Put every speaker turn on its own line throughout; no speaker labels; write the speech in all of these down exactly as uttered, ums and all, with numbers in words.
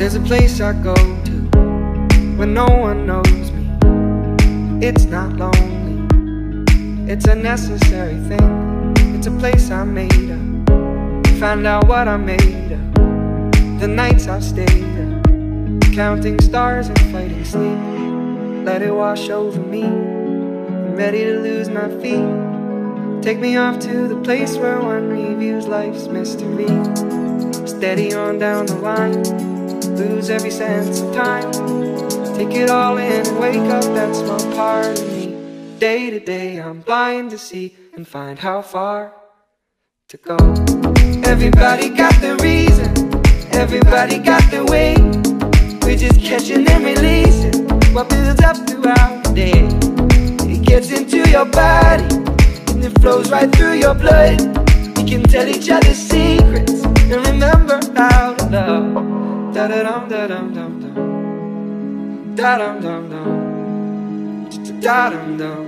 There's a place I go to when no one knows me. It's not lonely, it's a necessary thing. It's a place I made up, find out what I made of. The nights I've stayed up, counting stars and fighting sleep. Let it wash over me, I'm ready to lose my feet. Take me off to the place where one reviews life's mystery. Steady on down the line, lose every sense of time. Take it all in and wake up that small part of me. Day to day I'm blind to see and find how far to go. Everybody got their reason, everybody got their way. We're just catching and releasing what builds up throughout the day. It gets into your body and it flows right through your blood. We can tell each other secrets and remember how to love. Da-da-dum, da-dum, dum, dum. Da-dum, dum, dum. Da-dum, dum.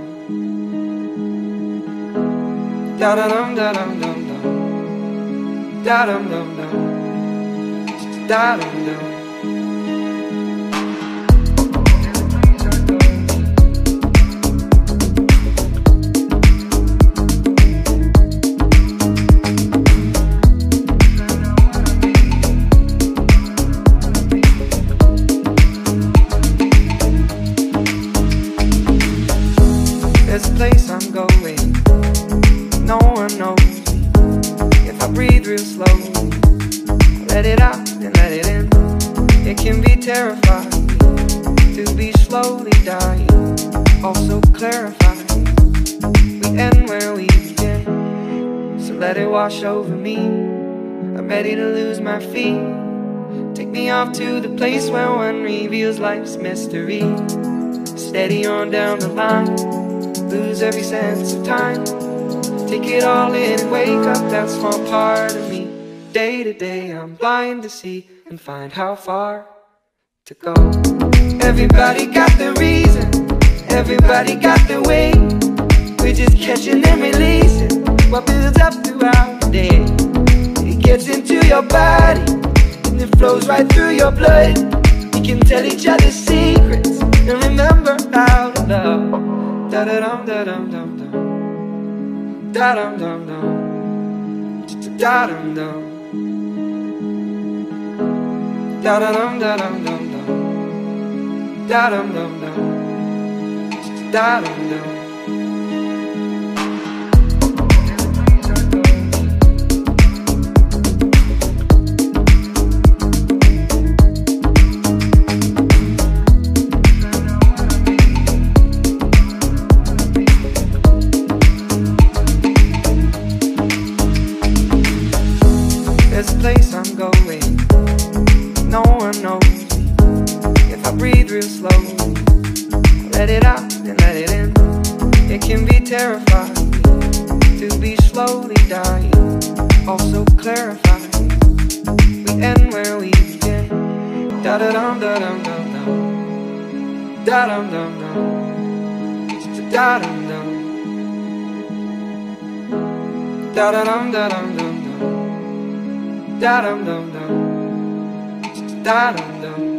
Da-da-dum, da-dum, dum, dum. Da-dum, dum, dum. Da-dum, dum. There's a place I'm going, no one knows me. If I breathe real slowly, let it out and let it in. It can be terrifying to be slowly dying, also clarifying. We end where we begin, so let it wash over me. I'm ready to lose my feet. Take me off to the place where one reveals life's mystery. Steady on down the line, lose every sense of time. Take it all in and wake up that small part of me. Day to day I'm blind to see and find how far to go. Everybody got their reason, everybody got their way. We're just catching and releasing what builds up throughout the day. It gets into your body and it flows right through your blood. We can tell each other secrets and remember how to love. Da-da-dum, da-dum, dum, dum. Da-dum, dum, dum. Da-dum, dum. Da-da-dum, da-dum, dum, dum. Da-dum, dum, dum. Da-dum, dum. There's a place I'm going, no one knows me. If I breathe real slowly, let it out and let it in. It can be terrifying to be slowly dying, also clarifying. We end where we begin. Da-da-dum, da-dum, dum, dum. Da-dum, dum, dum. Da-dum, dum. Da-da-dum, da-dum, dum. Da-dum, dum, dum. Da-dum, dum.